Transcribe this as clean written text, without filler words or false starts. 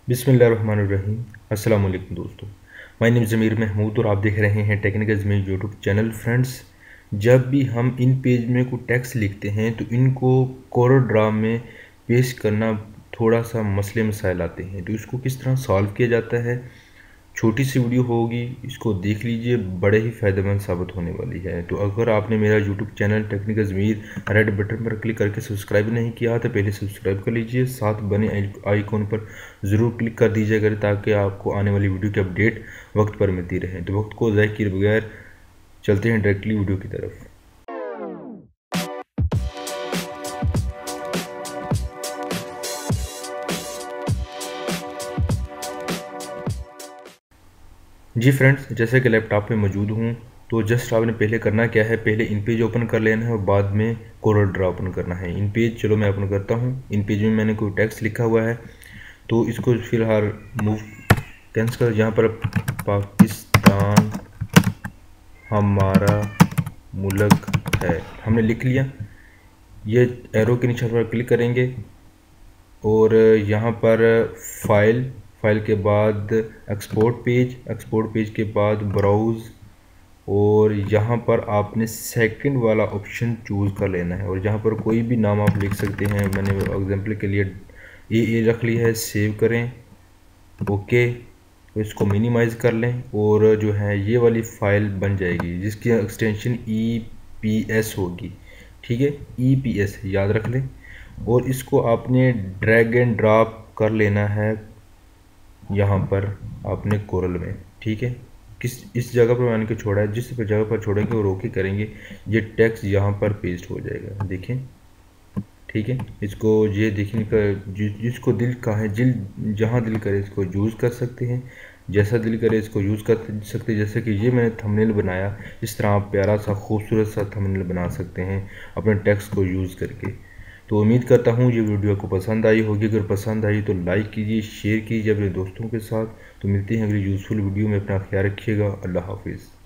बिस्मिल्लाहिर्रहमानिर्रहीम। अस्सलाम वालेकुम दोस्तों, माय नेम ज़मीर महमूद और आप देख रहे हैं technical Zameer YouTube channel. Friends, जब भी हम इन पेज में कोई टेक्स्ट लिखते हैं तो इनको कोरल ड्रा में पेश करना थोड़ा सा मसले मसाइल आते हैं, तो इसको किस तरह सॉल्व किया जाता है, छोटी सी वीडियो होगी, इसको देख लीजिए, बड़े ही फ़ायदेमंद साबित होने वाली है। तो अगर आपने मेरा YouTube channel technical Zameer red button पर क्लिक करके सब्सक्राइब नहीं किया तो पहले सब्सक्राइब कर लीजिए, साथ बने आइकॉन पर ज़रूर क्लिक कर दीजिएगा ताकि आपको आने वाली वीडियो की अपडेट वक्त पर मिलती रहे। तो वक्त को ज़ाय किए बगैर चलते हैं डायरेक्टली वीडियो की तरफ। जी फ्रेंड्स, जैसे कि लैपटॉप पे मौजूद हूँ, तो जस्ट आपने पहले करना क्या है, पहले इन पेज ओपन कर लेना है और बाद में कोरल ड्रा ओपन करना है। इन पेज चलो मैं ओपन करता हूँ। इन पेज में मैंने कोई टेक्स्ट लिखा हुआ है तो इसको फ़िलहाल मूव कैंसिल कर। यहाँ पर पाकिस्तान हमारा मुल्क है, हमने लिख लिया। ये एरो के निशान पर क्लिक करेंगे और यहाँ पर फाइल के बाद एक्सपोर्ट पेज के बाद ब्राउज़, और यहाँ पर आपने सेकंड वाला ऑप्शन चूज़ कर लेना है और यहाँ पर कोई भी नाम आप लिख सकते हैं। मैंने एग्जांपल के लिए ये रख लिया है। सेव करें, ओके, तो इसको मिनिमाइज़ कर लें और जो है ये वाली फ़ाइल बन जाएगी जिसकी एक्सटेंशन EPS होगी। ठीक है, EPS याद रख लें और इसको आपने ड्रैग एंड ड्रॉप कर लेना है यहाँ पर आपने कोरल में। ठीक है, इस जगह पर मैंने को छोड़ा है, जिस जगह पर छोड़ेंगे और ओके करेंगे ये टेक्स्ट यहाँ पर पेस्ट हो जाएगा, देखें। ठीक है, इसको ये देखने का जिसको दिल का है, जहाँ दिल करे इसको यूज़ कर सकते हैं, जैसा दिल करे इसको यूज़ कर सकते हैं। जैसे कि ये मैंने थंबनेल बनाया, इस तरह आप प्यारा सा खूबसूरत सा थंबनेल बना सकते हैं अपने टेक्स्ट को यूज़ करके। तो उम्मीद करता हूँ ये वीडियो आपको पसंद आई होगी। अगर पसंद आई तो लाइक कीजिए, शेयर कीजिए अपने दोस्तों के साथ। तो मिलते हैं अगली यूज़फुल वीडियो में। अपना ख्याल रखिएगा। अल्लाह हाफिज़।